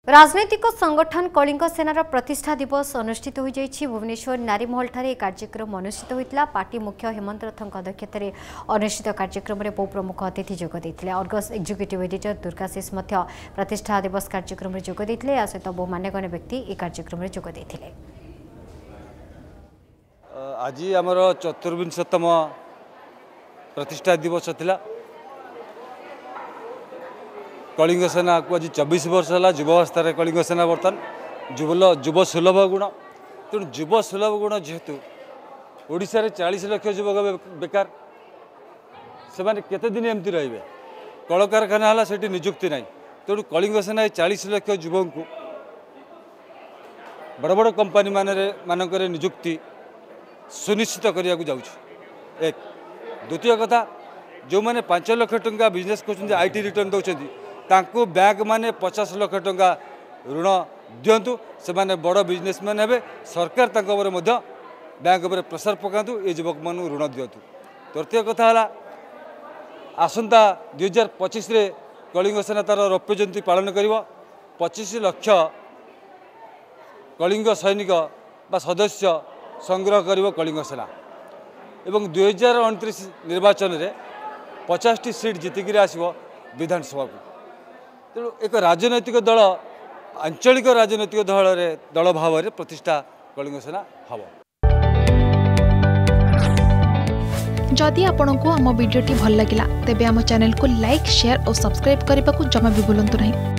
राजनैतिक संगठन कलिंग सेनार प्रतिष्ठा दिवस अनुष्ठित हो जाइछि। भुवनेश्वर नारीमहल ठारे कार्यक्रम अनुष्ठित होइतला। पार्टी मुख्य हेमंत रथक अध्यक्षतार अनुष्ठित कार्यक्रम में बहु प्रमुख अतिथि जोग देथिले। अर्गस एक्जिक्यूटिव एडिटर दुर्गाशीष मध्य प्रतिष्ठा दिवस कार्यक्रम में जोग देथिले। या सहित बहु मान्यगण्य व्यक्ति ए कार्यक्रम में जोग देथिले। आज आमर 24तम प्रतिष्ठा दिवस थिला। कलिंग सेना को आज 24 वर्ष है। युवावस्था कलिंग सेना बर्तमान युव सुलभ गुण तेणु युव सुलभ गुण जेहेतु ओडिशा रे 40 लाख युवक बेकार से केते दिन एमती रे कलकारखाना है से निजुक्ति ना तेणु कलिंग सेना 40 लाख युवक को बड़ बड़ कंपानी मानक निजुक्ति सुनिश्चित करने को जाऊँ। एक द्वितीय कथा जो मैंने 5 लाख टंका बिजनेस कर आईटी रिटर्न दौरान तांको बैंक माने 50 लाख टंका ऋण दिंतु से माने बड़ बिजनेसमैन हे। सरकार तांको मध्य बैंक पर प्रेसर पकातु ये युवक मान ऋण दिंतु। तृतीय कथा है आसंता 2025 रे कलिंग सेना तार रौप्य जयंती पालन कर 25 लाख कलिंग सैनिक बा सदस्य संग्रह कर कलिंग सेना एवं 2029 निर्वाचन में 50टी सीट जीतिक आसो विधानसभा को। तेणु एक राजनैतिक दल आंचलिक राजनैतिक दल भाव में प्रतिष्ठा कलिंग सेना हम। जदि आपंक आम भिडी भल लगा तेब आम चैनल को लाइक शेयर और सब्सक्राइब करने को जमा भी भूलु नहीं।